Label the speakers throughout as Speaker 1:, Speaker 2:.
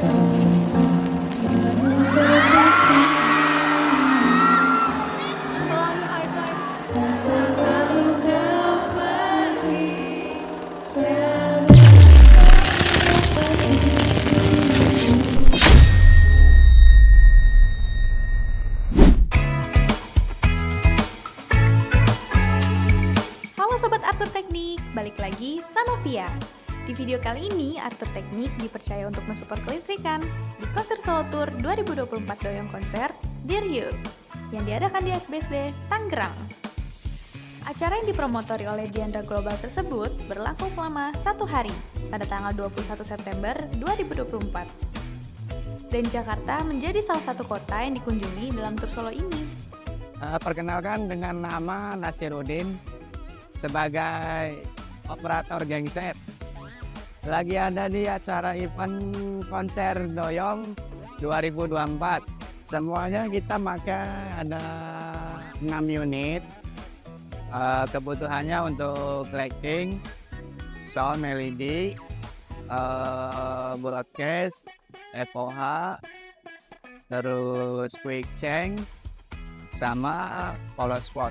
Speaker 1: Halo Sobat Arthur Teknik, balik lagi sama Via. Di video kali ini, Arthur Teknik dipercaya untuk mensupport kelistrikan di konser Solo Tour 2024 Doyong Konser Dear You yang diadakan di SBSD Tangerang. Acara yang dipromotori oleh Diandra Global tersebut berlangsung selama 1 hari pada tanggal 21 September 2024. Dan Jakarta menjadi salah satu kota yang dikunjungi dalam tur Solo ini.
Speaker 2: Perkenalkan dengan nama Nasiruddin sebagai operator genset. Lagi ada di acara event konser Doyong 2024. Semuanya kita pakai ada 6 unit. Kebutuhannya untuk lighting, sound LED, broadcast, FOH, terus quick change, sama power spot.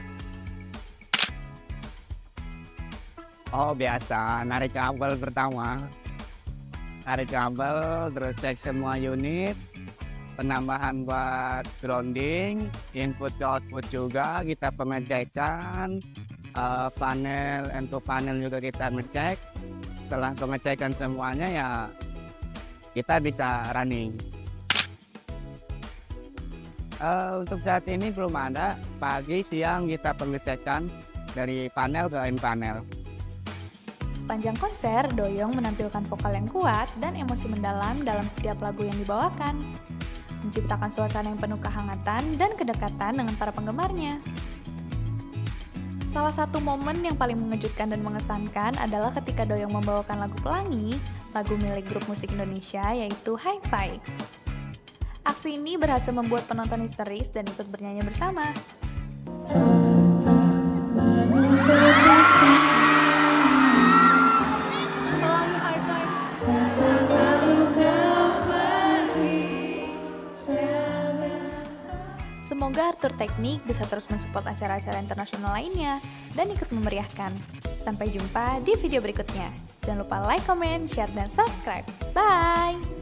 Speaker 2: Oh biasa, narik kabel pertama, narik kabel, terus cek semua unit, penambahan buat grounding, input ke output juga kita pengecekan, panel untuk panel juga kita ngecek. Setelah pengecekan semuanya ya kita bisa running. Untuk saat ini belum ada, pagi siang kita pengecekan dari panel ke lain panel.
Speaker 1: Sepanjang konser, Doyong menampilkan vokal yang kuat dan emosi mendalam dalam setiap lagu yang dibawakan, menciptakan suasana yang penuh kehangatan dan kedekatan dengan para penggemarnya. Salah satu momen yang paling mengejutkan dan mengesankan adalah ketika Doyong membawakan lagu Pelangi, lagu milik grup musik Indonesia yaitu Hi-Fi. Aksi ini berhasil membuat penonton histeris dan ikut bernyanyi bersama. Semoga Arthur Teknik bisa terus mensupport acara-acara internasional lainnya dan ikut memeriahkan. Sampai jumpa di video berikutnya. Jangan lupa like, comment, share, dan subscribe. Bye!